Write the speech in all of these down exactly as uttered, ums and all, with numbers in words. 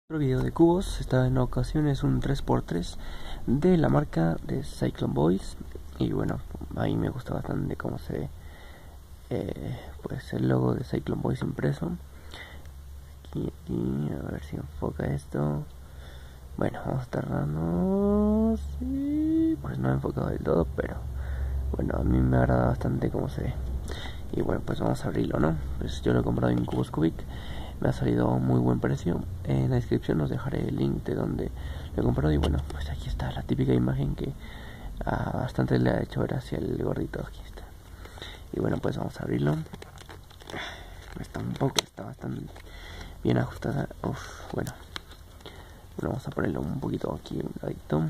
Otro video de cubos, esta en ocasión es un tres por tres de la marca de Cyclone Boys. Y bueno, a mí me gusta bastante cómo se ve eh, pues el logo de Cyclone Boys impreso. Aquí, aquí, a ver si enfoca esto. Bueno, vamos a tardarnos. Sí, pues no he enfocado del todo, pero bueno, a mí me agrada bastante cómo se ve. Y bueno, pues vamos a abrirlo, ¿no? Pues yo lo he comprado en Cubos Cubic. Me ha salido a un muy buen precio. En la descripción os dejaré el link de donde lo he comprado. Y bueno, pues aquí está la típica imagen que a bastante le ha hecho ver hacia el gordito. Aquí está. Y bueno, pues vamos a abrirlo. Está un poco, está bastante bien ajustada. Uf, bueno. Bueno, vamos a ponerlo un poquito aquí, un ladito.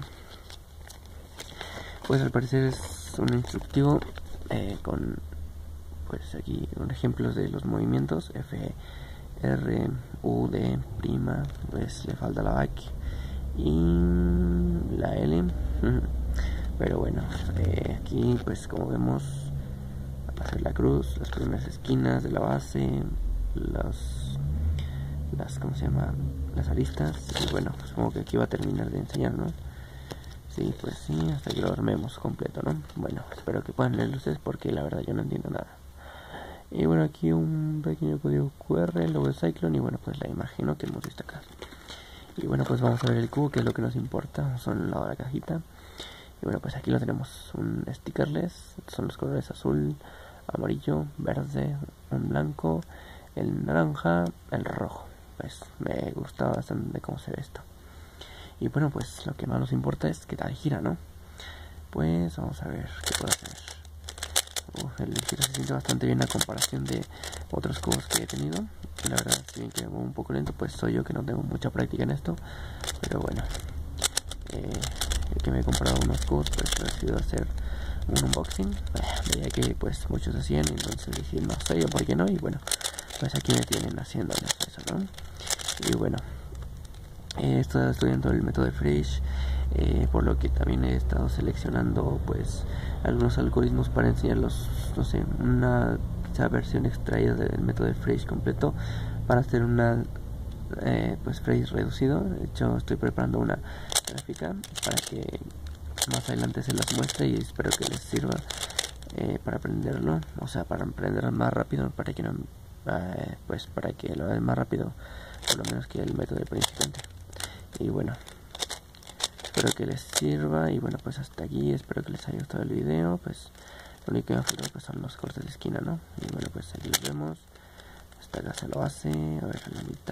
Pues al parecer es un instructivo eh, con pues aquí un ejemplos de los movimientos. F, R, U, D, prima, pues le falta la back y la L. Pero bueno, eh, aquí pues como vemos hacer la cruz, las primeras esquinas de la base, las las ¿cómo se llama? Las aristas. Y bueno, supongo que aquí va a terminar de enseñar, ¿no? Sí, pues sí, hasta que lo armemos completo, ¿no? Bueno, espero que puedan leer ustedes porque la verdad yo no entiendo nada. Y bueno, aquí un pequeño código Q R, el logo de Cyclone y bueno, pues la imagen, ¿no?, que hemos visto acá. Y bueno, pues vamos a ver el cubo, que es lo que nos importa, son al lado de la cajita. Y bueno, pues aquí lo tenemos, un stickerless, son los colores azul, amarillo, verde, un blanco, el naranja, el rojo. Pues me gusta bastante cómo se ve esto. Y bueno, pues lo que más nos importa es que tal gira, ¿no? Pues vamos a ver qué puedo hacer. Uf, el giro se siente bastante bien a comparación de otros cubos que he tenido. La verdad, si bien que va un poco lento, pues soy yo que no tengo mucha práctica en esto. Pero bueno, eh, el que me he comprado unos cubos, pues he decidido hacer un unboxing. Eh, veía que pues muchos hacían, entonces dije, no sé yo por qué no. Y bueno, pues aquí me tienen haciendo eso, ¿no? Y bueno, he estado estudiando el método de Frisch, eh, por lo que también he estado seleccionando pues algunos algoritmos para enseñarlos, no sé, una quizá versión extraída del método de Frisch completo para hacer una eh, pues Frisch reducido. De hecho, estoy preparando una gráfica para que más adelante se las muestre y espero que les sirva eh, para aprenderlo, o sea, para aprenderlo más rápido, para que no eh, pues para que lo hagan más rápido, por lo menos que el método de principiante. Y bueno, espero que les sirva. Y bueno, pues hasta aquí, espero que les haya gustado el video. Pues lo único que me falta pues son los cortes de esquina, ¿no? Y bueno, pues aquí los vemos. Hasta acá se lo hace, a ver, a la mitad,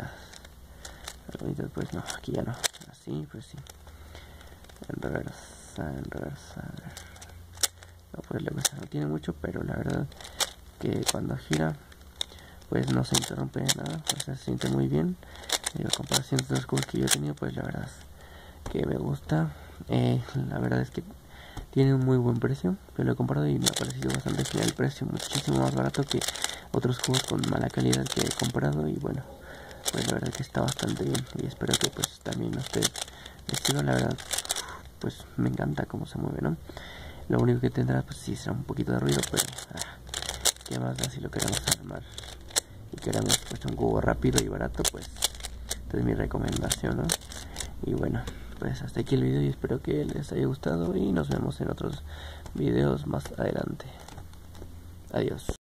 a la mitad pues no, aquí ya no, así pues sí, en reversa, en reversa, a ver, no, pues la cosa no tiene mucho, pero la verdad que cuando gira pues no se interrumpe nada, pues se siente muy bien. Y a comparación de los cubos que yo he tenido, pues la verdad que me gusta. Eh, la verdad es que tiene un muy buen precio. Yo lo he comprado y me ha parecido bastante genial el precio, muchísimo más barato que otros cubos con mala calidad que he comprado. Y bueno, pues la verdad que está bastante bien y espero que pues también a ustedes les sirva. La verdad, pues me encanta cómo se mueve, ¿no? Lo único que tendrá pues sí será un poquito de ruido, pero ah, qué más da si lo queremos armar y queremos pues un cubo rápido y barato, pues esta es mi recomendación, ¿no? Y bueno, pues hasta aquí el video y espero que les haya gustado y nos vemos en otros videos más adelante. Adiós.